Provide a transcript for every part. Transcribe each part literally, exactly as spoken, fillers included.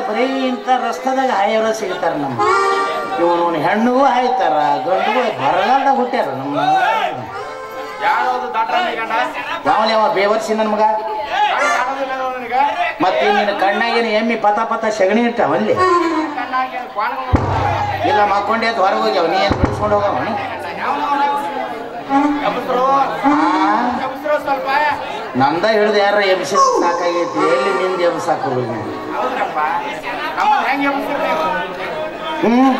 ಬರೀ ಇಂಥ ರಸ್ತೆದಾಗ ಹಾಯವ್ರ ಸಿಗ್ತಾರ ನಮ್ಮ ಇವನು ಹೆಣ್ಣಿಗೂ ಹಾಯ್ತಾರ ಗಂಡಿಗೂ ಬರಗಾಲದಾಗ ಹುಟ್ಟ್ಯಾರ ನಮ್ಮ ಯಾವಲ್ಲಿ ಅವ ಬೇವರ್ಸಿ ನನ್ನ ಮಗ ಮತ್ತೆ ನಿನ್ನ ಕಣ್ಣಾಗೇನು ಎಮ್ಮಿ ಪತ ಪತ ಸಗಣಿ ಇರ್ತಾವ ಅಲ್ಲಿ ಇಲ್ಲ ಮಕ್ಕೊಂಡೆ ಅಂತ ಹೊರಗೆ ಹೋಗ್ಯಾವ ನೀ ಏನು ಬಿಡಿಸ್ಕೊಂಡು ಹೋಗವ ನಂದ ಹಿಡಿದು ಯಾರ ಎಬ್ಸಿದ ಸಾಕಾಗೈತಿ ಎಲ್ಲಿ ನಿಂದ ಎಬ್ಸಾಕ ಹೋಗಿ ಹ್ಮ್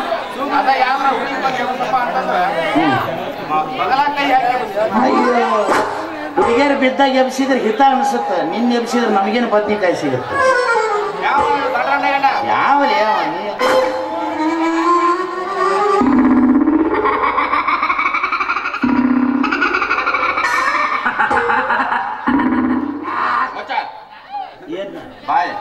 ಅಯ್ಯೋ ಹುಡುಗಿಯರು ಬಿದ್ದಾಗ ಎಬ್ಸಿದ್ರೆ ಹಿತ ಅನ್ಸುತ್ತ ನಿನ್ನ ಎಬ್ಸಿದ್ರೆ ನಮಗೇನು ಬದ್ನಿಕಾಯಿ ಸಿಗುತ್ತೆ ಯಾವಲ್ಲಿ ಯಾವ ಬಾಯ್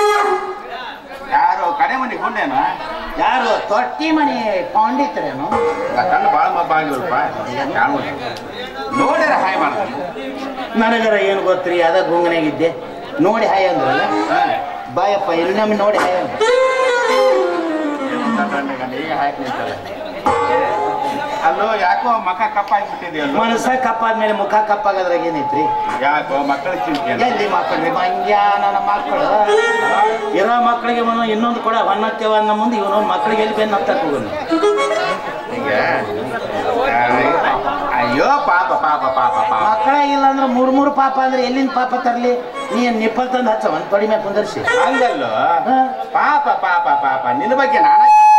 ಯಾರು ಕಡೆ ಮನೆ ಕೊಂಡೇನು ಯಾರು ತೊಟ್ಟಿ ಮನೆ ಪೌಂಡಿತ್ರೇನು ಕಣ್ಣು ಭಾಳ ಮಬ್ಬ ಆಗಿಲ್ವಪ್ಪ ನೋಡ್ಯಾರ ಹಾಯ್ ಮಾಡ ನನಗರ ಏನು ಗೊತ್ತ್ರಿ ಅದ ಗುಂಗನಾಗಿದ್ದೆ ನೋಡಿ ಹಾಯ್ ಅಂದ್ರಲ್ಲ ಬಾಯಪ್ಪ ಇನ್ನೊಮ್ಮೆ ನೋಡಿ ಹಾಯ್ ಅಂದ್ರ ಈಗ ಹಾಕಿ ನಿಂತಲ್ಲ ಅಲ್ಲೋ ಯಾಕೋ ಮಖ ಕಪ್ಪಾಗಿಬಿಟ್ಟಿದೆಯಲ್ಲ ಮನಸ್ಸ ಕಪ್ಪಾದ್ಮೇಲೆ ಮುಖ ಕಪ್ಪಾಗದ್ರಾಗ ಏನೈತ್ರಿ ಯಾಕೋ ಮಕ್ಕಳ ಚಿಂತೆ ಎಲ್ಲಿ ಮಕ್ಕಳು ಮಂಗ್ಯ ನನ್ನ ಮಕ್ಕಳು ಇರೋ ಮಕ್ಕಳಿಗೆ ಅವನು ಇನ್ನೊಂದು ಕೊಡ ಹೊನ್ನತ್ತೇವ ಅನ್ನೋ ಮುಂದೆ ಇವನು ಮಕ್ಕಳಿಗೆ ಎಲ್ಲಿ ಬೆನ್ನು ಹತ್ತಕ್ಕೆ ಹೋಗೋನು ಈಗ ಅಯ್ಯೋ ಪಾಪ ಪಾಪ ಪಾಪ ಪಾಪ ಮಕ್ಕಳಾಗಿಲ್ಲ ಅಂದ್ರೆ ಮೂರ್ ಮೂರು ಪಾಪ ಅಂದ್ರೆ ಎಲ್ಲಿಂದ ಪಾಪ ತರ್ಲಿ ನೀ ನಿಪ್ಪಲ್ ತಂದು ಹಚ್ಚ ಒಂದ್ ತೊಡಿ ಮೇಲೆ ಕುಂದರ್ಸಿ ಹಂಗಲ್ಲೋ ಪಾಪ ಪಾಪ ಪಾಪ ನಿನ್ನ ಬಗ್ಗೆ ನಾನ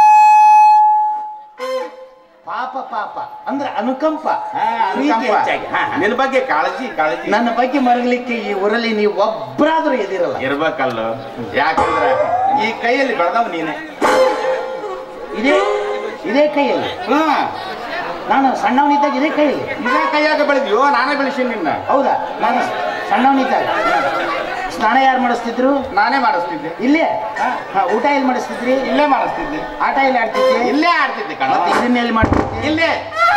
ಪಾಪ ಪಾಪ ಅಂದ್ರೆ ಅನುಕಂಪ ನಿನ್ನ ಬಗ್ಗೆ ಕಾಳಜಿ ಕಾಳಜಿ ನನ್ನ ಬಗ್ಗೆ ಮರಗಲಿಕ್ಕೆ ಈ ಊರಲ್ಲಿ ನೀವು ಒಬ್ಬರಾದ್ರೂ ಎದಿರಲ್ಲ ಇರ್ಬೇಕಲ್ಲೋ ಯಾಕಂದ್ರೆ ಈ ಕೈಯಲ್ಲಿ ಬೆಳೆದವ್ ನೀನೆ ಇದೇ ಇದೇ ಕೈಯಲ್ಲಿ ಹ್ಮ್ ನಾನು ಸಣ್ಣವನಿದ್ದಾಗ ಇದೇ ಕೈಯಲ್ಲಿ ಇದೇ ಕೈಯಾಗ ಬೆಳೆದ್ಯೋ ನಾನೇ ಬೆಳೆಸೀನಿ ನಿನ್ನ ಹೌದಾ ನಾನು ಸಣ್ಣವನಿದ್ದಾಗ ಸ್ನಾನ ಯಾರು ಮಾಡಿಸ್ತಿದ್ರು ನಾನೇ ಮಾಡಿಸ್ತಿದ್ದೆ ಇಲ್ಲೇ ಊಟ ಎಲ್ಲಿ ಮಾಡಿಸ್ತಿದ್ರಿ ಇಲ್ಲೇ ಮಾಡಿಸ್ತಿದ್ದೆ ಆಟ ಎಲ್ಲಿ ಆಡ್ತಿದ್ದೆ ಇಲ್ಲೇ ಆಡ್ತಿದ್ದೆ ಕಣ ಇದನ್ನ ಎಲ್ಲಿ ಮಾಡ್ತಿದ್ದೆ ಇಲ್ಲೇ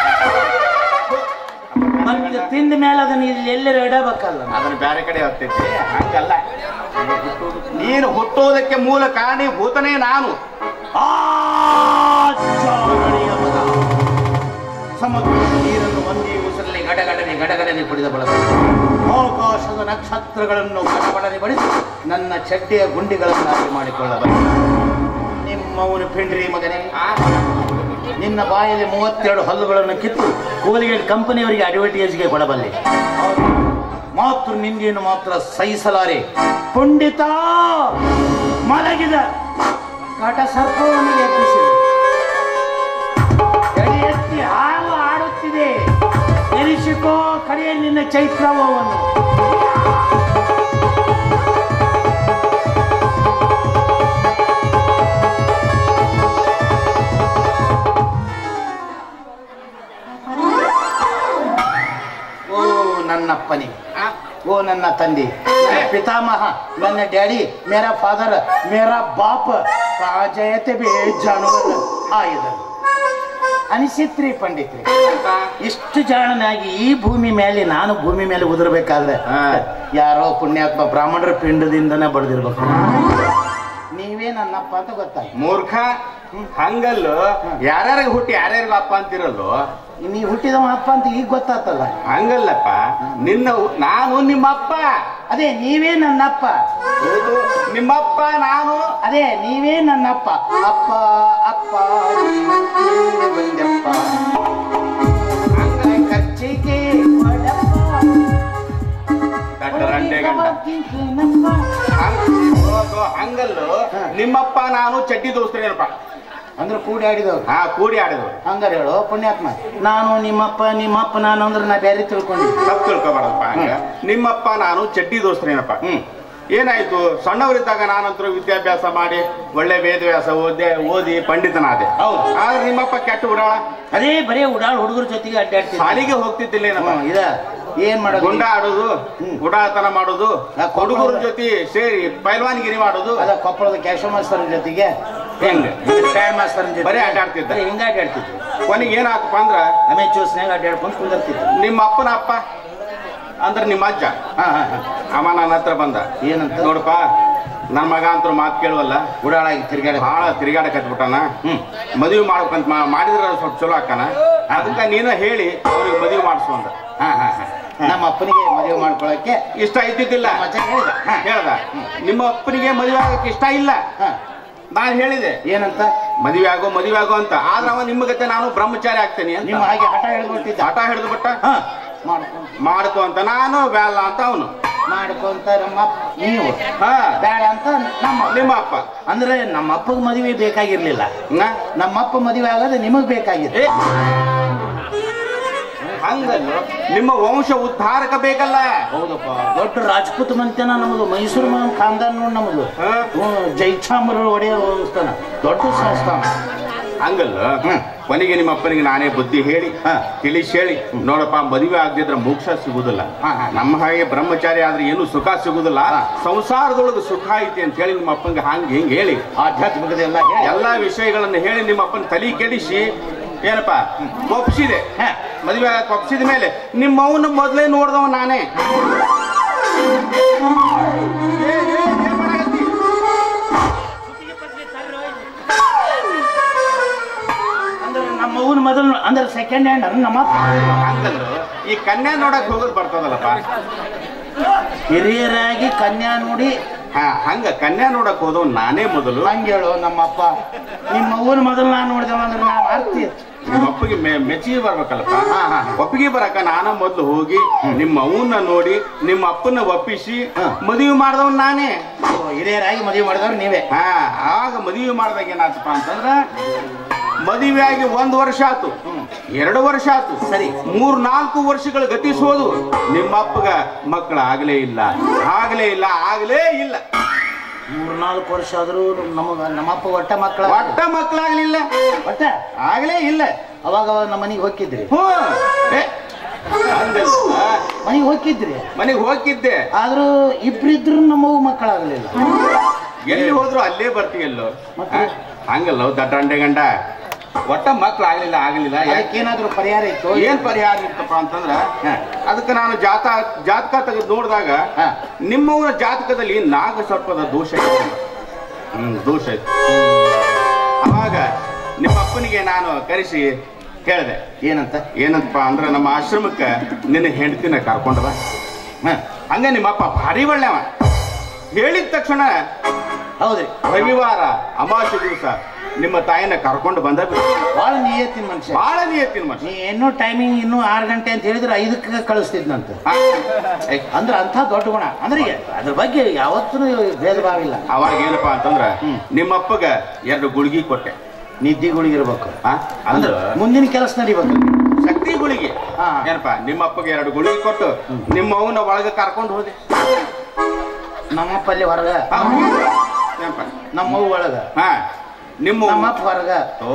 ಮತ್ತೆ ತಿಂದ ಮೇಲೆ ಅದನ್ನ ಇಲ್ಲಿ ಎಲ್ಲರೂ ಇಡಬೇಕಲ್ಲ ಅದನ್ನ ಬೇರೆ ಕಡೆ ಹೋಗ್ತಿದ್ದೆ ಹಂಗಲ್ಲ ನೀನು ಹುಟ್ಟೋದಕ್ಕೆ ಮೂಲ ಕಾರಣೀಭೂತನೇ ನಾನು ಸಮುದ್ರ ನೀರನ್ನು ಒಂದೇ ಉಸಿರಲ್ಲಿ ಗಡಗಡನೆ ಗಡಗಡನೆ ಕುಡಿದ ಬಳಕ ಆಕಾಶದ ನಕ್ಷತ್ರಗಳನ್ನು ಗಡಗಡನೆ ಬಡಿಸಿ ನನ್ನ ಚಡ್ಡಿಯ ಗುಂಡಿಗಳನ್ನಾಗಿ ಮಾಡಿಕೊಳ್ಳಬಲ್ಲ ನಿಮ್ಮವನು ಪಿಂಡ್ರಿ ಮಗನೇ ನಿನ್ನ ಬಾಯಲ್ಲಿ ಮೂವತ್ತೆರಡು ಹಲ್ಲುಗಳನ್ನು ಕಿತ್ತು ಕೋಲಿಗೇಟ್ ಕಂಪನಿಯವರಿಗೆ ಅಡ್ವರ್ಟೈಸ್ಗೆ ಕೊಡಬಲ್ಲೆ ಮಾತೃ ನಿಂದೆಯನ್ನು ಮಾತ್ರ ಸಹಿಸಲಾರೆ ಪಂಡಿತ ಮಲಗಿದ ಕಾಟ ಸರ್ಪವನ್ನು ಎಬ್ಬಿಸಿದ ಎಡೆ ಎತ್ತಿ ಹಾವು ಆಡುತ್ತಿದೆ ಎನಿಸಿಕೋ ಕಡೆಯಲ್ಲಿ ನಿನ್ನ ಚೈತ್ರವನ್ನು ಓ ನನ್ನಪ್ಪನಿ ಓ ನನ್ನ ತಂದೆ ಪಿತಾಮಹ ನನ್ನ ಡ್ಯಾಡಿ ಮೇರಾ ಫಾದರ್ ಮೇರಾ ಬಾಪ್ ಜಯತೆ ಬೇ ಜಾನುವಾರು ಆಯುಧ ಅನಿಸಿತ್ರಿ ಪಂಡಿತ್ರಿ ಇಷ್ಟು ಜಾಣನಾಗಿ ಈ ಭೂಮಿ ಮೇಲೆ ನಾನು ಭೂಮಿ ಮೇಲೆ ಉದುರ್ಬೇಕಾದ್ರೆ ಯಾರೋ ಪುಣ್ಯಾತ್ಮ ಬ್ರಾಹ್ಮಣರ ಪಿಂಡದಿಂದನೇ ಬಡ್ದಿರ್ಬೇಕು ನೀವೇ ನನ್ನಪ್ಪ ಅಂತ ಗೊತ್ತಾಯ್ತು ಮೂರ್ಖ ಹಂಗಲ್ಲೋ ಯಾರ್ಯಾರಿಗೆ ಹುಟ್ಟಿ ಯಾರ್ಯಾರಿಗೂ ಅಪ್ಪ ಅಂತಿರಲ್ಲೋ ನೀ ಹುಟ್ಟಿದವ ಅಪ್ಪ ಅಂತ ಈಗ ಗೊತ್ತಾತಲ್ಲ ಹಂಗಲ್ಲಪ್ಪ ನಿನ್ನ ನಾನು ನಿಮ್ಮಪ್ಪ ಅದೇ ನೀವೇ ನನ್ನಪ್ಪ ನಿಮ್ಮಪ್ಪ ನಾನು ಅದೇ ನೀವೇ ನನ್ನಪ್ಪ ಅಪ್ಪ ಅಪ್ಪ ಬಂದಪ್ಪ ಕಚ್ಚಿಗೆ ಹಂಗಲ್ಲೋ ನಿಮ್ಮಪ್ಪ ನಾನು ಚಡ್ಡಿ ದೋಸ್ತರೇನಪ್ಪ ಅಂದ್ರೆ ಕೂಡಿ ಆಡಿದವ್ರು ಹಾ ಕೂಡಿ ಆಡಿದವ್ರು ಹಂಗಾರೆ ಹೇಳು ಪುಣ್ಯಾತ್ಮ ನಾನು ನಿಮ್ಮಪ್ಪ ನಿಮ್ಮಪ್ಪ ನಾನು ಅಂದ್ರೆ ನಾ ಬೇರೆ ತಿಳ್ಕೊಂಡಿದ್ದೆ ತಪ್ಪು ತಿಳ್ಕೊಬಾರದಪ್ಪ ಹಂಗ ನಿಮ್ಮಪ್ಪ ನಾನು ಚಡ್ಡಿ ದೋಸ್ತರೇನಪ್ಪ ಹ್ಮ್ ಏನಾಯ್ತು ಸಣ್ಣವರಿದ್ದಾಗ ನಾನಂತರೂ ವಿದ್ಯಾಭ್ಯಾಸ ಮಾಡಿ ಒಳ್ಳೆ ವೇದವ್ಯಾಸ ಓದಿ ಓದಿ ಪಂಡಿತನಾದೆ ಹೌದು ಆದ್ರೆ ನಿಮ್ಮಪ್ಪ ಕೆಟ್ಟ ಉಡಾಳ ಅದೇ ಬರೀ ಉಡಾಳ ಹುಡುಗರ ಜೊತೆಗೆ ಅಡ್ಡಾಡ್ತೀನಿ ಶಾಲಿಗೆ ಹೋಗ್ತಿದ್ದಿಲ್ಲ ಇದ ಏನ್ ಮಾಡೋದು ಗುಂಡ ಆಡೋದು ಉಡಾಳತನ ಮಾಡೋದು ಹುಡುಗರ ಜೊತೆ ಸೇರಿ ಪೈಲ್ವಾನ್ಗಿರಿ ಮಾಡೋದು ಅದ ಕೊಪ್ಪಳದ ಕ್ಯಾಶೋ ಮಾಸ್ತರ್ ಜೊತೆಗೆ ಹೆಂಗ ಮಾಸ್ತರ್ ಜೊತೆ ಬರೀ ಅಡ್ಡಾಡ್ತಿದ್ದ ಹಿಂಗ ಅಡ್ಡಾಡ್ತಿದ್ವಿ ಕೊನೆಗೆ ಏನಾಗ್ತಪ್ಪ ಅಂದ್ರ ಅಮೇಚೂಸ್ನಾಗ ಅಡ್ಡಾಡ್ಕೊಂಡು ಕುಂದಿರ್ತಿದ್ವಿ ನಿಮ್ಮ ಅಪ್ಪನ ಅಪ್ಪ ಅಂದ್ರೆ ನಿಮ್ಮ ಅಜ್ಜ ಹಾ ಹಾ ಅಮ್ಮ ನನ್ನ ಹತ್ರ ಬಂದ ಏನಂತ ನೋಡಪ್ಪ ನನ್ನ ಮಗ ಅಂತೂ ಮಾತು ಕೇಳುವಲ್ಲ, ಉಡಾಳಾಗಿ ತಿರ್ಗಾಡ ಭಾಳ ತಿರುಗಾಡಕತ್ಬಿಟ್ಟಾನ. ಹ್ಮ್ ಮದುವೆ ಮಾಡ್ಬೇಕಂತ ಮಾಡಿದ್ರೆ ಸ್ವಲ್ಪ ಚಲೋ ಆಕ್ಕನ. ಅದಕ್ಕೆ ನೀನ ಹೇಳಿ ಅವ್ರಿಗೆ ಮದುವೆ ಮಾಡಿಸು ಅಂದ. ಹಾ ಹಾ ಹಾ ನಮ್ಮ ಅಪ್ಪನಿಗೆ ಮದುವೆ ಮಾಡ್ಕೊಳಕ್ಕೆ ಇಷ್ಟ ಇದ್ದಿದ್ದಿಲ್ಲ. ಹೇಳ್ದ ಹೇಳ್ದ ನಿಮ್ಮ ಅಪ್ಪನಿಗೆ ಮದುವೆ ಆಗಕ್ಕೆ ಇಷ್ಟ ಇಲ್ಲ. ನಾನು ಹೇಳಿದೆ ಏನಂತ, ಮದುವೆ ಆಗೋ ಮದುವೆ ಆಗೋ ಅಂತ. ಆದ್ರೆ ಅವ ನಿಮ್ಮ ಗತೆ ನಾನು ಬ್ರಹ್ಮಚಾರಿ ಆಗ್ತೇನೆ ಅಂತ ನಿಮ್ಮ ಹಾಗೆ ಹಠ ಹಿಡಿದ್ಬಿಟ್ಟಿದ್ದ. ಹಠ ಹಿಡಿದು ಬಿಟ್ಟ. ಹಾ ಮಾಡ್ಕೊ ಮಾಡ್ಕೊ ಅಂತ ನಾನು, ಬೇಡ ಅಂತ ಅವನು. ಮಾಡ್ಕೊಂತ ನಮ್ಮ ನೀವು ಹಾ ಬೇಡ ಅಂತ ನಮ್ಮ ನಿಮ್ಮ ಅಪ್ಪ. ಅಂದ್ರೆ ನಮ್ಮ ಅಪ್ಪಗೆ ಮದುವೆ ಬೇಕಾಗಿರ್ಲಿಲ್ಲ, ನಮ್ಮಪ್ಪ ಮದುವೆ ಆಗೋದು ನಿಮಗ್ ಬೇಕಾಗಿದೆ. ಹಂಗಲ್ಲ, ನಿಮ್ಮ ವಂಶ ಉದ್ಧಾರಕ ಬೇಕಲ್ಲ. ಹೌದಪ್ಪ, ದೊಡ್ಡ ರಾಜಪೂತ್ ಮಂತ್ಯನ ನಮ್ಮದು, ಮೈಸೂರು ಖಾನ್ದಾನ್ ನೋಡಿ ನಮ್ಮದು. ಜೈಚಾಮರ ಒಡೆಯ ಸ್ಥಾನ, ದೊಡ್ಡ ಸಂಸ್ಥಾನ. ಹಂಗಲ್ಲ, ಕೊನೆಗೆ ನಿಮ್ಮ ಅಪ್ಪನಿಗೆ ನಾನೇ ಬುದ್ಧಿ ಹೇಳಿ ತಿಳಿಸಿ ಹೇಳಿ, ನೋಡಪ್ಪ ಮದುವೆ ಆಗದಿದ್ರೆ ಮೋಕ್ಷ ಸಿಗುದಿಲ್ಲ, ನಮ್ಮ ಹಾಗೆ ಬ್ರಹ್ಮಚಾರಿ ಆದ್ರೆ ಏನು ಸುಖ ಸಿಗುದಿಲ್ಲ, ಸಂಸಾರದೊಳಗೆ ಸುಖ ಐತಿ ಅಂತ ಹೇಳಿ ನಿಮ್ಮ ಅಪ್ಪನಿಗೆ ಹಂಗೆ ಹಿಂಗೆ ಹೇಳಿ ಆಧ್ಯಾತ್ಮಿಕದ ಎಲ್ಲ ಎಲ್ಲಾ ವಿಷಯಗಳನ್ನು ಹೇಳಿ ನಿಮ್ಮ ಅಪ್ಪನ ತಲೆ ಕೆಡಿಸಿ ಏನಪ್ಪ ಒಪ್ಸಿದೆ. ಮದುವೆ ಆಗಕ್ಕೆ ಒಪ್ಸಿದ ಮೇಲೆ ನಿಮ್ಮ ಅವನ ಮೊದಲೇ ನೋಡ್ದವ ನಾನೇ. ಅಂದ್ರೆ ನಮ್ಮ ಅವನ ಮೊದಲು ಅಂದ್ರೆ ಸೆಕೆಂಡ್ ಹ್ಯಾಂಡ್ ನಮ್ಮ ಹಂಗಲ್ಲ, ಈ ಕನ್ಯಾ ನೋಡಕ್ ಹೋಗೋದು ಬರ್ತದಲ್ಲಪ್ಪ. ಹಿರಿಯರಾಗಿ ಕನ್ಯಾ ನೋಡಿ ಹಾ ಹಂಗ ಕನ್ಯಾ ನೋಡಕ್ ಹೋದವ್ ನಾನೇ ಮೊದಲು. ಹಂಗೆ ಹೇಳು ನಮ್ಮಪ್ಪ, ನಿಮ್ಮ ಅವನ ಮೊದಲು ನಾನು ನೋಡಿದವ ಅಂದ್ರೆ ನಾನು ಅರ್ತಿ ನಿಮ್ಮ ಅಪ್ಪಗೆ ಮೆಚ್ಚಿಗೆ ಬರ್ಬೇಕಲ್ಲಪ್ಪ. ಒಪ್ಪಿಗೆ ಬರಕ ನಾನ ಮೊದ್ಲು ಹೋಗಿ ನಿಮ್ಮ ಅವನ್ನ ನೋಡಿ ನಿಮ್ಮ ಅಪ್ಪನ ಒಪ್ಪಿಸಿ ಮದುವೆ ಮಾಡಿದವ್ ನಾನೇ. ಹಿರಿಯರಾಗಿ ಮದುವೆ ಮಾಡಿದವ್ರು ನೀವೇ. ಹಾ ಆಗ ಮದುವೆ ಮಾಡಿದಾಗ ಏನಾಯ್ತಪ್ಪ ಅಂತಂದ್ರ, ಮದುವೆ ಆಗಿ ಒಂದ್ ವರ್ಷ ಆತು, ಎರಡು ವರ್ಷ ಆತು, ಸರಿ ಮೂರ್ ನಾಲ್ಕು ವರ್ಷಗಳು ಗತಿಸೋದು, ನಿಮ್ಮ ಅಪ್ಪಗ ಮಕ್ಕಳು ಆಗ್ಲೇ ಇಲ್ಲ ಆಗ್ಲೇ ಇಲ್ಲ ಆಗ್ಲೇ ಇಲ್ಲ. ಮೂರ್ನಾಲ್ಕು ವರ್ಷ ಆದ್ರೂ ನಮಗ ನಮ್ಮಪ್ಪ ಒಟ್ಟ ಮಕ್ಕಳ ಒಟ್ಟ ಮಕ್ಕಳಾಗ್ಲಿಲ್ಲ, ಒಟ್ಟ ಆಗ್ಲೇ ಇಲ್ಲ. ಅವಾಗ ನಮ್ಮ ಮನೆಗೆ ಹೋಗಿದ್ರಿ? ಮನೆಗೆ ಹೋಗಿದ್ರಿ? ಮನೆಗೆ ಹೋಗಿದ್ದೆ, ಆದ್ರೂ ಇಬ್ರಿದ್ರು ನಮ್ಮವು ಮಕ್ಕಳಾಗ್ಲಿಲ್ಲ. ಎಲ್ಲಿ ಹೋದ್ರು ಅಲ್ಲೇ ಬರ್ತೀಯಲ್ಲೋ. ಹಂಗಲ್ಲ ದಡ್ಡಂಡೆ ಗಂಡ, ಒಟ್ಟ ಮಕ್ಳು ಆಗ್ಲಿಲ್ಲ ಆಗ್ಲಿಲ್ಲ ಅದಕ್ಕೇನಾದ್ರೂ ಪರಿಹಾರ ಇತ್ತು? ಏನ್ ಪರಿಹಾರ ಇತ್ತಪ್ಪ ಅಂತಂದ್ರ, ಅದಕ್ಕೆ ನಾನು ಜಾತ ಜಾತಕ ತೆಗೆದು ನೋಡಿದಾಗ ನಿಮ್ಮವರ ಜಾತಕದಲ್ಲಿ ನಾಗ ಸರ್ಪದ ದೋಷ ಇತ್ತು. ಹ್ಮ್ ದೋಷ ಇತ್ತು. ಅವಾಗ ನಿಮ್ಮ ಅಪ್ಪನಿಗೆ ನಾನು ಕರೆಸಿ ಹೇಳಿದೆ. ಏನಂತ? ಏನಂತಪ್ಪ ಅಂದ್ರೆ, ನಮ್ಮ ಆಶ್ರಮಕ್ಕೆ ನಿನ್ನ ಹೆಂಡತಿನ ಕರ್ಕೊಂಡದ. ಹಂಗ ನಿಮ್ಮಪ್ಪ ಭಾರಿ ಒಳ್ಳೆವ. ಹೇಳಿದ ತಕ್ಷಣ ಹೌದ್ರಿ, ರವಿವಾರ ಅಮಾವಾಸ್ಯೆ ದಿವಸ ನಿಮ್ಮ ತಾಯಿನ ಕರ್ಕೊಂಡು ಬಂದ. ಬಹಳ ನಿಯತ್ತಿನ ಮನುಷ್ಯ, ಬಹಳ ನಿಯತ್ತಿನ ಮನುಷ್ಯ. ನೀ ಇನ್ನೂ ಟೈಮಿಂಗ್ ಇನ್ನೂ ಆರು ಗಂಟೆ ಅಂತ ಹೇಳಿದ್ರೆ ಐದಕ್ಕೆ ಕಳಿಸ್ತಿದ್ನಂತ. ಅಂದ್ರೆ ಅಂತ ದೊಡ್ಡ ಗುಣ. ಅಂದ್ರೆ ಅದ್ರ ಬಗ್ಗೆ ಯಾವತ್ತೂ ಭೇದ ಭಾವ ಇಲ್ಲ. ಅವಾಗ ಏನಪ್ಪಾ ಅಂತಂದ್ರ, ನಿಮ್ಮಪ್ಪಗ ಎರಡು ಗುಳಿಗೆ ಕೊಟ್ಟೆ. ನಿದ್ದೆ ಗುಳಿಗೆ ಇರ್ಬೇಕು, ಅಂದ್ರೆ ಮುಂದಿನ ಕೆಲಸ ನಡಿಬೇಕು. ಶಕ್ತಿ ಗುಳಿಗೆ ಏನಪ್ಪಾ, ನಿಮ್ಮಪ್ಪಗೆ ಎರಡು ಗುಳಿಗೆ ಕೊಟ್ಟು ನಿಮ್ಮ ಅವನ ಒಳಗೆ ಕರ್ಕೊಂಡು ಹೋದೆ. ನಮ್ಮಪ್ಪಲ್ಲಿ ಹೊರಗ, ನಮ್ಮವ್ ಒಳಗ, ಹಾ ನಿಮ್ಮ ನಮ್ಮಪ್ಪ ಹೊರಗ.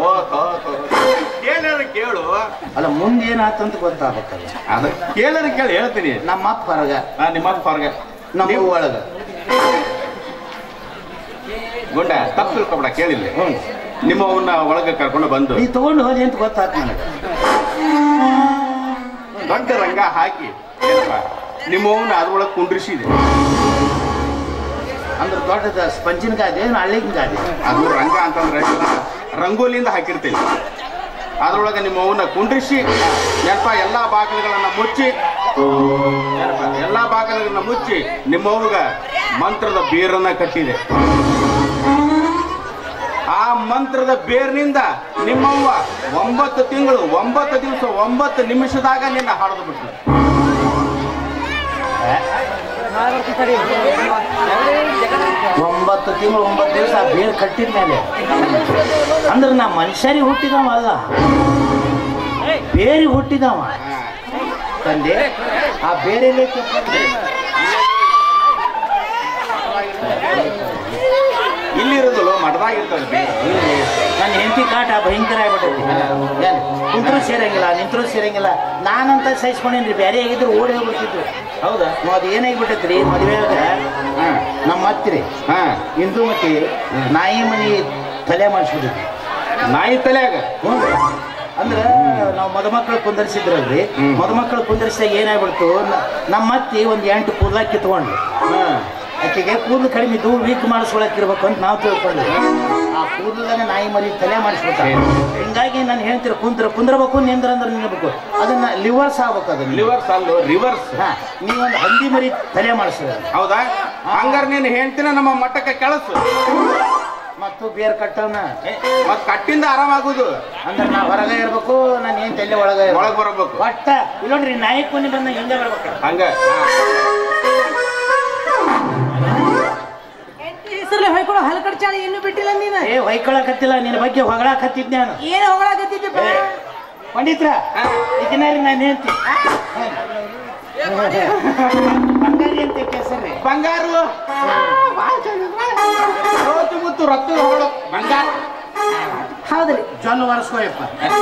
ಕೇಳರ ಕೇಳು, ಅಲ್ಲ ಮುಂದೆ ಏನಾತಂತ ಗೊತ್ತಾಗಬೇಕಲ್ಲ. ಅದ ಕೇಳರ ಕೇಳಿ ಹೇಳ್ತೀನಿ. ನಮ್ಮಪ್ಪ ಹೊರಗ, ನಿಮ್ಮಪ್ಪ ಹೊರಗ, ನಮ್ಮವ್ ಒಳಗ. ಗುಂಡ ತಪ್ಪು ತಿಳ್ಕೊಬೇಡ, ಕೇಳಿಲ್ಲ. ನಿಮ್ಮ ಅವನ್ನ ಒಳಗೆ ಕರ್ಕೊಂಡು ಬಂದು ನೀ ತಗೊಂಡು ಹೋದಿ ಅಂತ ಗೊತ್ತಾತ ನನಗೆ. ದೊಡ್ಡ ರಂಗ ಹಾಕಿ ಏನಪ್ಪ ನಿಮ್ಮ ಅವನ್ನ ಅದ್ರೊಳಗೆ ಕುಂಡ್ರಿಸಿದೆ. ಅಂದ್ರೆ ದೊಡ್ಡದ ಸ್ಪಂಜಿನ ಗಾದೆ, ಹಳ್ಳಿನ ಗಾದೆ. ಅದು ರಂಗ ಅಂತಂದ್ರೆ ರಂಗೋಲಿಯಿಂದ ಹಾಕಿರ್ತೇವೆ. ಅದ್ರೊಳಗೆ ನಿಮ್ಮ ಅವನ್ನ ಕುಂಡ್ರಿಸಿ ಏನಪ್ಪ ಎಲ್ಲಾ ಬಾಗಿಲುಗಳನ್ನ ಮುಚ್ಚಿ ಏನಪ್ಪ ಎಲ್ಲಾ ಬಾಗಿಲುಗಳನ್ನ ಮುಚ್ಚಿ ನಿಮ್ಮವ್ಗ ಮಂತ್ರದ ಬೇರನ್ನ ಕಟ್ಟಿದೆ. ಆ ಮಂತ್ರದ ಬೇರಿನಿಂದ ನಿಮ್ಮವ್ವ ಒಂಬತ್ತು ತಿಂಗಳು ಒಂಬತ್ತು ದಿವಸ ಒಂಬತ್ತು ನಿಮಿಷದಾಗ ನಿನ್ನ ಹಾಡದು ಬಿಟ್ಟು. ಒಂಬತ್ತು ತಿಂಗಳು ಒಂಬತ್ತು ದಿವಸ ಬೇರೆ ಕಟ್ಟಿದ ಮೇಲೆ ಅಂದ್ರೆ ನಾ ಮನುಷ್ಯರಿಗೆ ಹುಟ್ಟಿದವ ಅಲ್ಲ, ಬೇರೆ ಹುಟ್ಟಿದವ ತಂದೆ. ಆ ಬೇರೆ ಇಲ್ಲಿರೋದಲ್ಲ ಮಠದಾಗಿರ್ತದೆ. ನನ್ನ ಹೆಂಡತಿ ಕಾಟ ಭಯಂಕರ ಆಗ್ಬಿಟ್ಟೈತಿ. ಏನು ಕುಂತ್ರು ಸೇರಂಗಿಲ್ಲ, ನಿಂತರೂ ಸೇರಂಗಿಲ್ಲ. ನಾನಂತ ಸಹಿಸ್ಕೊಂಡೇನ್ರಿ, ಬೇರೆ ಆಗಿದ್ರು ಓಡಿ ಹೋಗ್ಬಿಡ್ತಿದ್ರು. ಹೌದಾ? ಅದು ಏನಾಗ್ಬಿಟ್ಟೈತ್ರಿ, ಮದುವೆಯಾಗ ನಮ್ಮ ಹತ್ತಿರಿ ಹಾ ಹಿಂದೂ ಮತಿ ನಾಯಿ ಮನಿ ತಲೆ ಮಾಡಿಸ್ಬಿಟ್ಟಿದ್ವಿ. ನಾಯಿ ತಲೆಯಾಗ ಅಂದ್ರೆ ನಾವು ಮದುಮಕ್ಕಳು ಕುಂದರ್ಸಿದ್ರಲ್ರಿ, ಮದುಮಕ್ಕಳು ಕುಂದರ್ಸಿದಾಗ ಏನಾಗ್ಬಿಡ್ತು, ನಮ್ಮ ಅತ್ತಿ ಒಂದ್ ಎಂಟು ಕೂದಲ ಕಿತ್ಕೊಂಡು ಆಕೆಗೆ ಕೂದಲು ಕಡಿಮೆ ಇದ್ದು ವೀಕ್ ಮಾಡಿಸ್ಕೊಳಕ್ಕಿರ್ಬೇಕು ಅಂತ ನಾವು ತಿಳ್ಕೊಂಡ್ವಿ. ಆ ಕೂದಲಾಗ ನಾಯಿ ಮರಿ ತಲೆ ಮಾಡಿಸ್ಬಿಟ್ಟ. ಹಿಂಗಾಗಿ ನಾನು ಹೇಳ್ತೀರ ಕುಂತ್ರ ಕುಂದ್ರಬೇಕು ನಿಂದ್ರ ಅಂದ್ರೆ ನಿಲ್ಬೇಕು. ಅದನ್ನ ಲಿವರ್ಸ್ ಆಗ್ಬೇಕು. ಅದನ್ನ ಲಿವರ್ಸ್ ಅಲ್ಲೋ ರಿವರ್ಸ್. ಹಾ ನೀವೊಂದು ಹಂದಿ ಮರಿ ತಲೆ ಮಾಡಿಸಿದ. ಹೌದಾ? ಹಂಗಾರ ನೀನು ಹೇಳ್ತೀನ ನಮ್ಮ ಮಟ್ಟಕ್ಕೆ ಕೆಲಸ ಮತ್ತು ಬೇರ್ ಕಟ್ಟವನ ಮತ್ ಕಟ್ಟಿಂದ ಆರಾಮಾಗುದು ಅಂದ್ರೆ ನಾ ಹೊರಗೆ ಇರ್ಬೇಕು. ನಾನು ಏನ್ ತಲೆ ಒಳಗೆ ಒಳಗ್ ಬರಬೇಕು. ಒಟ್ಟ ಇಲ್ಲೋಡ್ರಿ ನಾಯಿ ಕೊನಿ ಬಂದ ಹಿಂಗೆ ಬರ್ಬೇಕು. ಹಂಗ ಹೆಸರಲ್ಲಿ ಹೊಯ್ಕೊಳ್ಳೋ ಹಲಕಡ್ ಚಾಳಿ ಇನ್ನೂ ಬಿಟ್ಟಿಲ್ಲ ನೀನು. ಏ ಹೊಯ್ಕೊಳಕತ್ತಿಲ್ಲ, ನಿನ್ನ ಬಗ್ಗೆ ಹೊಗಳಾಕತ್ತಿದ್ದೆ ನಾನು. ಏನು ಹೊಗಳಾಕತ್ತಿದ್ದಪ್ಪ? ಪಂಡಿತ್ರ ಇದನ್ನಾರಿ ನಾನು ಹೇಳ್ತೀನಿ. ಬಂಗಾರಿ ಅಂತ ಕೆಸರಿ ಬಂಗಾರು ಮುತ್ತು ರಕ್ತದ ಹೊಗಳು ಬಂಗಾರ. ಹೌದ್ರಿ. ಜೊಲ್ಲು ಒರೆಸ್ಕೋಯಪ್ಪ.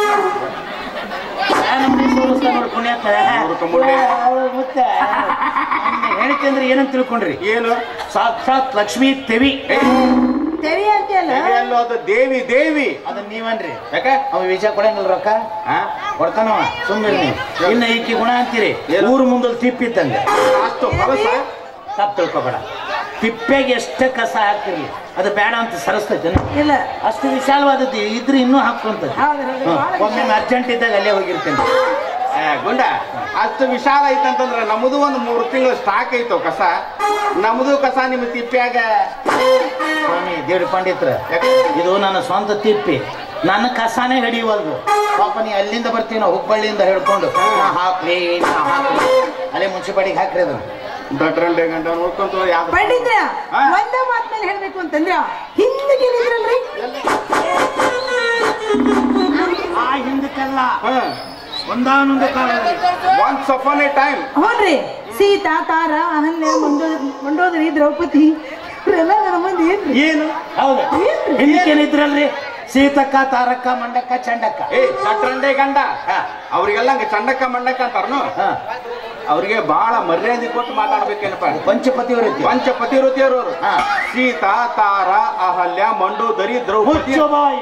ಮತ್ತೆ ಹೇಳಿಕೆ ಅಂದ್ರೆ ಏನಂತ ತಿಳ್ಕೊಂಡ್ರಿ? ಏನು? ಸಾಕ್ಷಾತ್ ಲಕ್ಷ್ಮೀ ದೇವಿ. ತೆವಿ ಅಂತೆಲ್ಲ ಅದು ದೇವಿ ದೇವಿ. ಅದನ್ನ ನೀವನ್ರಿ. ಯಾಕೆ ಅವ ವಿಜಯ ಕೊಡಂಗಿಲ್ಲ ರೊಕ್ಕ ಕೊಡ್ತಾನವ. ಸುಮ್ಮನೆ ನೀವು ಇನ್ನ ಈಕಿ ಗುಣ ಅಂತೀರಿ. ಊರು ಮುಂದಲ್ಲಿ ತಿಪ್ಪಿತ್ತಂಗೆ ಅಷ್ಟು ಹೊಲಸ ತಪ್ಪು ತಿಳ್ಕೊಬೇಡ. ತಿಪ್ಪೆಗೆ ಎಷ್ಟೇ ಕಸ ಹಾಕಿರ್ಲಿ ಅದು ಬೇಡ ಅಂತ ಸರಿಸ್ತೈತೆ ಇಲ್ಲ. ಅಷ್ಟು ವಿಶಾಲವಾದದ್ದು ಇದ್ರೆ ಇನ್ನೂ ಹಾಕುವಂತ. ಒಮ್ಮೆ ಅರ್ಜೆಂಟ್ ಇದ್ದಾಗ ಅಲ್ಲೇ ಹೋಗಿರ್ತೇನೆ. ಗುಂಡ ಅಷ್ಟು ವಿಶಾಲ ಐತಂತಂದ್ರೆ ನಮ್ಮದು ಒಂದು ಮೂರು ತಿಂಗಳು ಸ್ಟಾಕ್ ಐತವ ಕಸ. ನಮ್ದು ಕಸ ನಿಮ್ಮ ತಿಪ್ಪ್ಯಾಗ. ಸ್ವಾಮಿ ದೇವ್ರ ಪಂಡಿತ್ರ, ಇದು ನನ್ನ ಸ್ವಂತ ತಿಪ್ಪಿ. ನನ್ನ ಕಸಾನೇ ಹಿಡಿಯುವಲ್ದು. ಪಾಪ ನೀ ಅಲ್ಲಿಂದ ಬರ್ತೀವಿ ನಾವು ಹುಬ್ಬಳ್ಳಿಯಿಂದ ಹಿಡ್ಕೊಂಡು ಹಾಕ್ಲಿ ಹಾಕ್ಲಿ ಅಲ್ಲೇ ಮುನ್ಸಿಪಾಲಿಟಿಗೆ ಹಾಕ್ರಿ ಅದನ್ನ ದಟ್ರಂಡೆ ಗಂಟ ನೋಡ್ಕೊಂತ ಪಂಡಿತ್ರ ಒಂದೇ ಮಾತ್ ಮೇಲೆ ಹೇಳ್ಬೇಕು ಅಂತಂದ್ರ ಹಿಂದಕ್ಕೆ ನಿಂದ್ರಲ್ರಿ. ಆ ಹಿಂದಕ್ಕೆಲ್ಲ ಒಂದಾನೊಂದು ಕಾಲದಲ್ಲಿ ಒನ್ಸ್ ಅಪಾನ್ ಎ ಟೈಮ್. ಹ್ಞೂನ್ರಿ. ಸೀತಾ, ತಾರ, ಅಹಲ್ಯ, ಮಂಡೋ ಮಂಡೋದರಿ, ದ್ರೌಪದಿ ಇವರೆಲ್ಲ ನನ್ನ ಮಂದಿ ಏನ್ರಿ? ಏನು ಹೌದು ಹಿಂದಕ್ಕೇನಿದ್ರಲ್ರಿ? ಸೀತಕ್ಕ, ತಾರಕ್ಕ, ಮಂಡಕ್ಕ, ಚಂಡಕ್ಕ. ಏ ಚಟ್ರಂಡೆ ಗಂಡ ಅವ್ರಿಗೆಲ್ಲ ಹಂಗ ಚಂಡಕ್ಕ ಮಂಡಕ್ಕ ಅಂತಾರನು. ಅವ್ರಿಗೆ ಬಹಳ ಮರ್ಯಾದೆ ಕೊಟ್ಟು ಮಾತಾಡ್ಬೇಕೇನಪ್ಪ. ಪಂಚಪತಿಯವರು ಪಂಚಪತಿವೃತಿಯವರು. ಸೀತಾ, ತಾರ, ಅಹಲ್ಯ, ಮಂಡೋದರಿ, ದ್ರೌಪದಿ.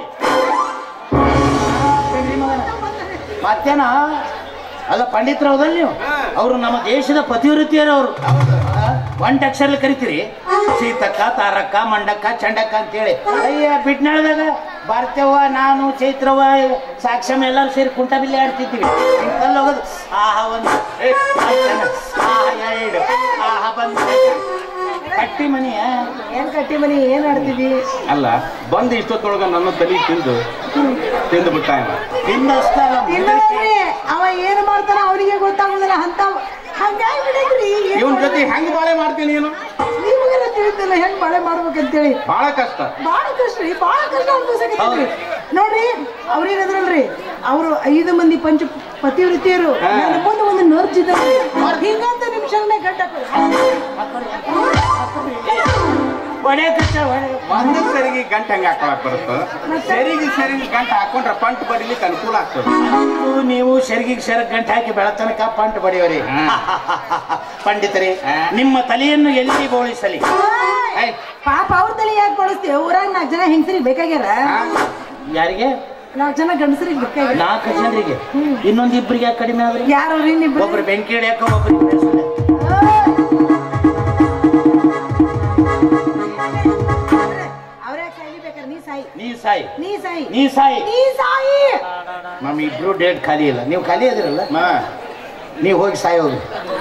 ಮತ್ತೇನ ಅಲ್ಲ ಪಂಡಿತರ ಹೌದಲ್ಲ ನೀವು? ಅವರು ನಮ್ಮ ದೇಶದ ಪತಿವೃತ್ತಿಯರು. ಅವರು ಒಂಟ ಅಕ್ಷರ ಕರಿತೀರಿ. ಸೀತಕ್ಕ, ತಾರಕ್ಕ, ಮಂಡಕ್ಕ, ಚಂಡಕ್ಕ ಅಂತೇಳಿ. ಅಯ್ಯ ಬಿಟ್ನಾಳದಾಗ ಭಾರತವ್ವ, ನಾನು, ಚೈತ್ರವ್ವ, ಸಾಕ್ಷಮ ಎಲ್ಲರೂ ಸೇರಿ ಕುಂಟ ಬಿಲ್ಲೆ ಆಡ್ತಿದ್ವಿ. ಇಂತಲ್ಲಿ ಹೋಗೋದು ಆಹಾ ಒಂದು ಆಹಾ ಎರಡು ಆಹಾ ಬಂದು ಕಟ್ಟಿ ಮನಿ. ಏನ್ ಕಟ್ಟಿ ಮನಿ ಏನ್ ಆಡ್ತಿದ್ವಿ? ಅಲ್ಲ ಬಂದು ಇಷ್ಟೊತ್ತೊಳಗ ನನ್ನ ತಲೆ ತಿಂದು ತಿಂದು ಬಿಟ್ಟ. ತಿಂದಷ್ಟಲ್ಲ ಅವ ಏನ್ ಮಾಡ್ತಾನ ಅವನಿಗೆ ಗೊತ್ತಾಗುದಿಲ್ಲ. ಅಂತ ಹಂಗಾಗಿ ಬಿಡದ್ರಿ. ಇವನ್ ಜೊತೆ ಹೆಂಗ್ ಬಾಳೆ ಮಾಡ್ತೀನಿ ನೀನು? ನಿಮಗೆಲ್ಲ ತಿಳಿದಿಲ್ಲ ಹೆಂಗ್ ಬಾಳೆ ಮಾಡ್ಬೇಕಂತೇಳಿ. ಬಹಳ ಕಷ್ಟ ಬಾಳ ಕಷ್ಟ ರೀ. ಬಾಳ ಕಷ್ಟ ಅನ್ಕೋಸಕತ್ರಿ ನೋಡ್ರಿ. ಅವ್ರೇನದ್ರಲ್ರಿ ಅವ್ರು ಐದು ಮಂದಿ ಪಂಚ ಪತಿವೃತ್ತಿಯರು. ನನ್ನ ಮುಂದೆ ಒಂದು ನರ್ಜ್ ಇದ್ರಿ. ಹಿಂಗಂತ ನಿಮಿಷನೇ ಗಂಟ ಒಡೆ ಕಷ್ಟ ಒಂದ ಸರಿಗೆ ಗಂಟೆ ಹೆಂಗ ಹಾಕೊಳಕ್ ಬರುತ್ತ? ಸರಿಗೆ ಸರಿಗೆ ಗಂಟೆ ಹಾಕೊಂಡ್ರೆ ಪಂಟ್ ಬಡಿಲಿಕ್ಕೆ ಅನುಕೂಲ ಆಗ್ತದೆ. ನೀವು ಸೆರಗಿಗೆ ಸೆರಗ್ ಗಂಟೆ ಹಾಕಿ ಬೆಳತನಕ ಪಂಟ್ ಬಡಿಯವರಿ. ಪಂಡಿತರಿ, ನಿಮ್ಮ ತಲೆಯನ್ನು ಎಲ್ಲಿ ಬೋಳಿಸಲಿ? ಪಾಪ ಅವ್ರ ತಲೆ ಯಾಕೆ ಬಳಸ್ತೇವೆ? ಊರಾಗ ನಾಲ್ಕು ಜನ ಹೆಂಗಸರಿಗೆ ಬೇಕಾಗ್ಯಾರ. ಯಾರಿಗೆ? ನಾಲ್ಕು ಜನ ಗಂಡಸರಿಗೆ ಬೇಕಾಗ್ಯಾರ. ನಾಲ್ಕು ಜನರಿಗೆ. ಇನ್ನೊಂದು ಇಬ್ಬರಿಗೆ ಯಾಕೆ ಕಡಿಮೆ ಆದ್ರಿ? ಯಾರು? ಒಬ್ರು ಬೆಂಕಿ ಹಿಡಿಯಾಕ, ಒಬ್ರಿಗೆ ನೀ ಸಾಯಿ ನೀ ಸಾಯಿ ನೀ ಸಾಯಿ ನೀ ಸಾಯಿ. ನಮ್ ಇಬ್ರು ಡೇಟ್ ಖಾಲಿ ಇಲ್ಲ. ನೀವು ಖಾಲಿ ಅದಿರಲ್ಲ, ನೀವು ಹೋಗಿ ಸಾಯಿ ಹೋಗಿ.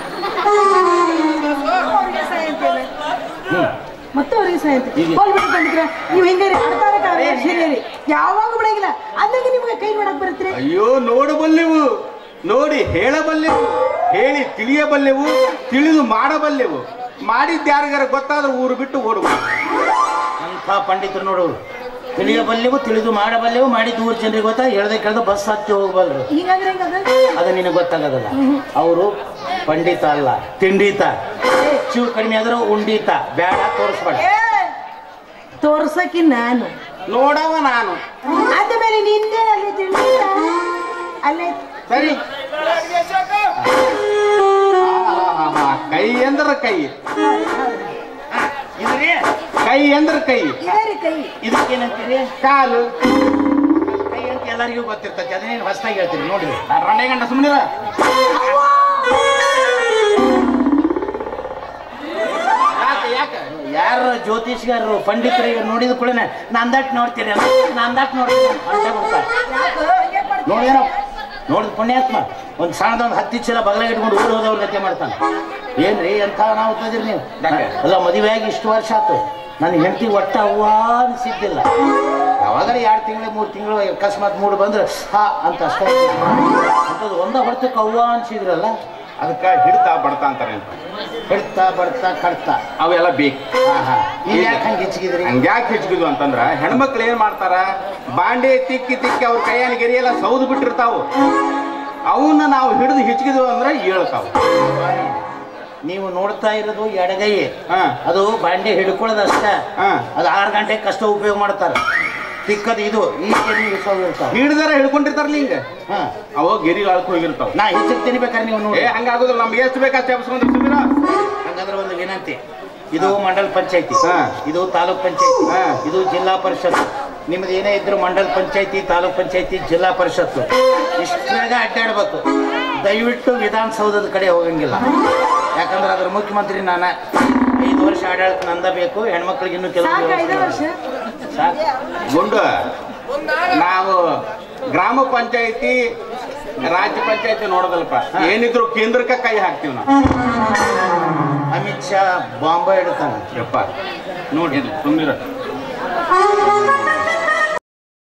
ಮತ್ತೆ ಅವ್ರಿಗೆ ಸಾಯಿ ಅಂತ ಹೋಗ್ಬಿಟ್ಟು ನೀವು ಹಿಂಗೆ ಆಡ್ತಾರ ಯಾವಾಗ ಬಿಡಂಗಿಲ್ಲ. ಅಂದಾಗ ನಿಮ್ಗೆ ಕೈ ನೋಡಕ್ ಬರುತ್ತೆ. ಅಯ್ಯೋ ನೋಡಬಲ್ಲೆವು, ನೋಡಿ ಹೇಳಬಲ್ಲೆವು, ಹೇಳಿ ತಿಳಿಯಬಲ್ಲೆವು, ತಿಳಿದು ಮಾಡಬಲ್ಲೆವು. ಮಾಡಿದ್ದು ಯಾರಿಗಾರ ಗೊತ್ತಾದ್ರೆ ಊರು ಬಿಟ್ಟು ಓಡಬಹುದು ಅಂತ ಪಂಡಿತರು ನೋಡೋರು. ತಿಳಿಯಬಲ್ಲೆವು, ತಿಳಿದು ಮಾಡಬಲ್ಲೆವು, ಮಾಡಿದ್ದು ಊರು ಜನರಿಗೆ ಗೊತ್ತಾ. ಹೇಳ್ದೆ ಕೇಳ್ದ ಬಸ್ ಹತ್ತಿ ಹೋಗ್ಬಲ್ರು. ಅದ ನಿನಗೆ ಗೊತ್ತಾಗದಲ್ಲ. ಅವರು ಪಂಡಿತ ಅಲ್ಲ, ತಿಂಡಿತ. ಹೆಚ್ಚು ಕಡಿಮೆ ಆದ್ರೂ ಉಂಡಿತ. ಬೇಡ ತೋರಿಸ್ಬೇಡ. ತೋರ್ಸಕಿ ನಾನು ನೋಡವ ನಾನು. ಆದ್ಮೇಲೆ ನಿಂದೆ ಅಲ್ಲಿ ತಿಂಡಿತ ಅಲ್ಲೇ ಸರಿ. ಕೈ ಎಂದ್ರ ಕೈ, ಇದ್ರಿ ಕೈ ಎಂದ್ರ ಕೈ, ಕೈ ಇದಕ್ಕೇನಂತೀರಿ? ಕಾಲು. ಕೈ ಅಂತ ಎಲ್ಲರಿಗೂ ಗೊತ್ತಿರ್ತೈತಿ. ಅದನ್ನೇನು ಹೊಸದಾಗಿ ಹೇಳ್ತೀರಿ ನೋಡ್ರಿ. ರಣೆ ಗಂಡ ಸುಮ್ಮನಿರ. ಯಾಕೆ ಯಾಕೆ ಯಾರು ಜ್ಯೋತಿಷ್ಗಾರರು ಪಂಡಿತರಿಗೆ ನೋಡಿದ ಕೂಡ ನಂದಾಟ್ ನೋಡ್ತೀರಿ ನಂದಾಟ್ ನೋಡ್ತೀನಿ ಅಂತ ಬಿಡ್ತಾರೆ. ನೋಡೇನೋ ನೋಡಿದ ಪುಣ್ಯಾತ್ಮ ಒಂದು ಸಣ್ಣದೊಂದು ಹತ್ತಿ ಚೀಲ ಬಗಲಾಗ ಇಟ್ಕೊಂಡು ಊರು ಹೋದವ್ರ ಗತಿ ಮಾಡ್ತಾನೆ. ಏನ್ರಿ ಎಂಥ ನಾವು ಓದ್ತಿದ್ರಿ ನೀವು ಅಲ್ಲ ಮದುವೆಯಾಗಿ ಇಷ್ಟು ವರ್ಷ ಆಯ್ತು ನನ್ನ ಹೆಂಡತಿ ಒಟ್ಟ ಅವ್ವ ಅನಿಸಿದ್ದಿಲ್ಲ. ಯಾವಾಗಾರ ಎರಡು ತಿಂಗಳು ಮೂರು ತಿಂಗಳು ಅಕಸ್ಮಾತ್ ಮೂಡು ಬಂದ್ರೆ ಹಾ ಅಂತ ಅಷ್ಟೇ ಅಂಥದ್ದು ಒಂದ ಹೊರತಕ್ಕೆ ಅವ್ವ ಅನ್ಸಿದ್ರಲ್ಲ ಅದಕ್ಕೆ ಹಿಡ್ತಾ ಬಡ್ತಾ ಅಂತಾರೆ ಅಂತ. ಹಿಡ್ತಾ ಬಡ್ತಾ ಕಡ್ತಾ ಅವೆಲ್ಲ ಬೇಕು. ಈಗ ಯಾಕೆ ಹಂಗೆ ಹೆಚ್ಚಿಗಿದ್ರಿ? ಹಂಗ್ಯಾಕೆ ಹೆಚ್ಚಿಗಿದ್ವು ಅಂತಂದ್ರ ಹೆಣ್ಮಕ್ಳು ಏನ್ ಮಾಡ್ತಾರ ಬಾಂಡೆ ತಿಕ್ಕಿ ತಿಕ್ಕಿ ಅವ್ರ ಕೈಯಾನ ಗೆರಿ ಎಲ್ಲ ಸೌದು ಬಿಟ್ಟಿರ್ತಾವು. ಅವನ್ನ ನಾವು ಹಿಡಿದು ಹೆಚ್ಚಿಗಿದ್ವು ಅಂದ್ರೆ ಹೇಳ್ತಾವ. ನೀವು ನೋಡ್ತಾ ಇರೋದು ಎಡಗೈ, ಅದು ಬಾಂಡೆ ಹಿಡ್ಕೊಳ್ಳೋದಷ್ಟ. ಅದು ಆರು ಗಂಟೆ ಕಷ್ಟ ಉಪಯೋಗ ಮಾಡ್ತಾರೆ. ತಿಕ್ಕದು ಇದು ಈ ಹಿಡ್ದಾರ ಹಿಡ್ಕೊಂಡಿರ್ತಾರಲ್ಲ ಹಿಂಗ ಅವಾಗ ಗೆರಿ ಅಳ್ಕ ಹೋಗಿರ್ತಾವ. ನಾ ಹೆಚ್ಚಿಗೆ ತಿನ್ಬೇಕಾದ್ರೆ ನೀವು ನೋಡಿ ಹಂಗಾಗೋದಿಲ್ಲ. ನಮ್ಗೆ ಎಷ್ಟು ಬೇಕಾ ಚಪ್ಸ್ಕೊಂಡ್ರೆ ಸುಮ್ಮಿರ. ಹಂಗಂದ್ರೆ ಒಂದು ವಿನಂತಿ, ಇದು ಮಂಡಲ ಪಂಚಾಯತಿ, ಇದು ತಾಲೂಕ್ ಪಂಚಾಯತಿ, ಇದು ಜಿಲ್ಲಾ ಪರಿಷತ್. ನಿಮ್ದು ಏನೇ ಇದ್ರು ಮಂಡಲ ಪಂಚಾಯತಿ, ತಾಲೂಕ್ ಪಂಚಾಯತಿ, ಜಿಲ್ಲಾ ಪರಿಷತ್ತು ಇಷ್ಟ್ರಾಗ ಅಡ್ಡಾಡ್ಬೇಕು. ದಯವಿಟ್ಟು ವಿಧಾನಸೌಧದ ಕಡೆ ಹೋಗಂಗಿಲ್ಲ. ಯಾಕಂದ್ರೆ ಅದ್ರ ಮುಖ್ಯಮಂತ್ರಿ ನಾನ. ಐದು ವರ್ಷ ಆಡಳಿತ ನಂದ ಬೇಕು. ಹೆಣ್ಮಕ್ಳಿಗೆ ಇನ್ನೂ ಕೆಲವು ಗುಂಡು ನಾವು ಗ್ರಾಮ ಪಂಚಾಯತಿ ರಾಜ್ಯ ಪಂಚಾಯತಿ ನೋಡೋದಲ್ಪ. ಏನಿದ್ರು ಕೇಂದ್ರಕ್ಕೆ ಕೈ ಹಾಕ್ತೀವಿ ನಾವು. ಅಮಿತ್ ಶಾ ಬಾಂಬೆ ಇಡ್ತಾನೆ ಯಪ್ಪ ನೋಡಿ ಸುಮ್ಮನಿರ.